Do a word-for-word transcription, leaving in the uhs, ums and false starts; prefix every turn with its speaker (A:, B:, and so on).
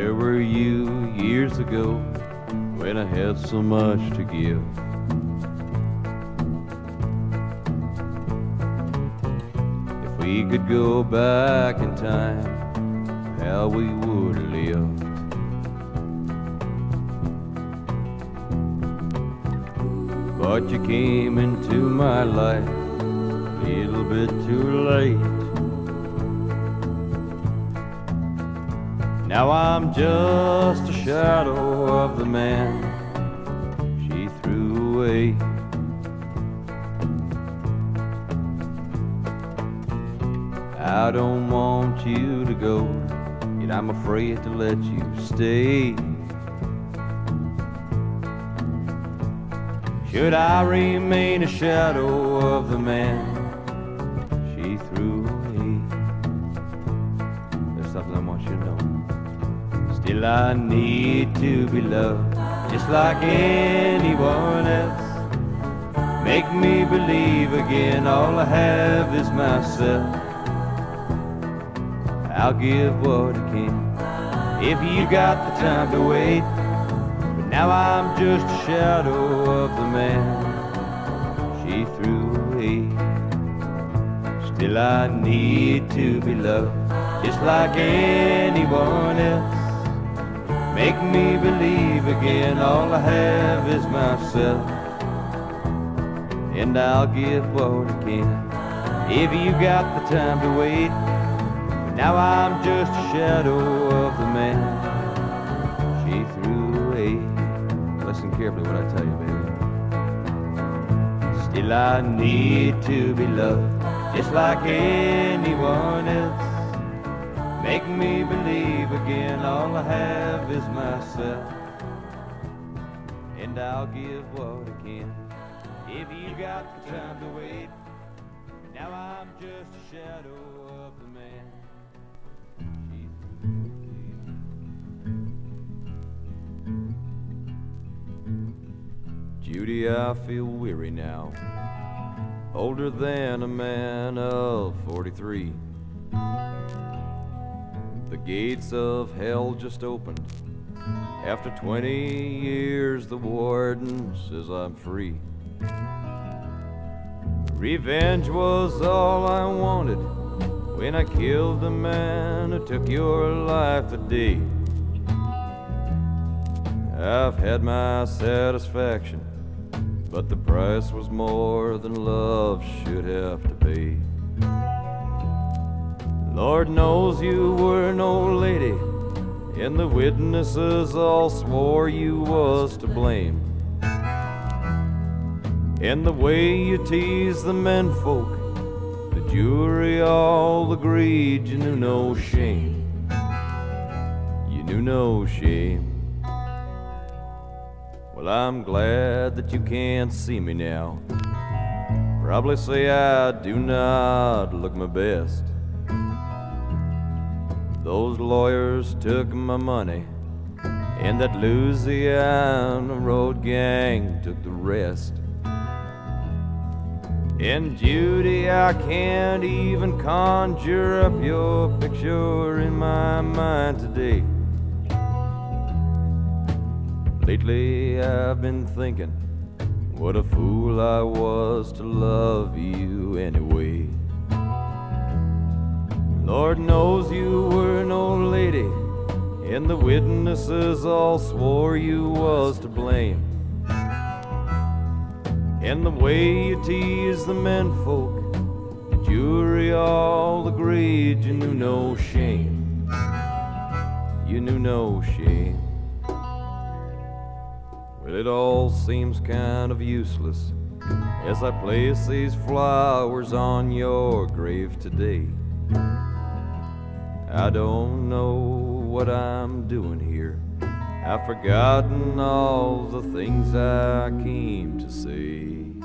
A: Where were you years ago when I had so much to give? If we could go back in time, how we would have lived. But you came into my life a little bit too late. Now I'm just a shadow of the man she threw away. I don't want you to go, yet I'm afraid to let you stay. Should I remain a shadow of the man she threw away? There's something I want you to know. Still I need to be loved just like anyone else. Make me believe again, all I have is myself. I'll give what I can if you got the time to wait. But now I'm just a shadow of the man she threw away. Still I need to be loved just like anyone else. Make me believe again, all I have is myself. And I'll give what I can if you got the time to wait. Now I'm just a shadow of the man she threw away. Listen carefully what I tell you, baby. Still I need to be loved just like anyone else. Make me believe again, all I have is myself. And I'll give what I can if you got the time to wait. Now I'm just a shadow of the man. Judy, I feel weary now, older than a man of forty-three. The gates of hell just opened. After twenty years, the warden says I'm free. Revenge was all I wanted when I killed the man who took your life today. I've had my satisfaction, but the price was more than love should have to pay. Lord knows you were no lady, and the witnesses all swore you was to blame. And the way you teased the menfolk, the jury all agreed you knew no shame. You knew no shame. Well, I'm glad that you can't see me now. Probably say I do not look my best. Those lawyers took my money, and that Louisiana road gang took the rest. And Judy, I can't even conjure up your picture in my mind today. Lately I've been thinking what a fool I was to love you anyway. Lord knows you were no lady, and the witnesses all swore you was to blame. And the way you teased the menfolk, the jury all agreed you knew no shame. You knew no shame. Well, it all seems kind of useless as I place these flowers on your grave today. I don't know what I'm doing here. I've forgotten all the things I came to say.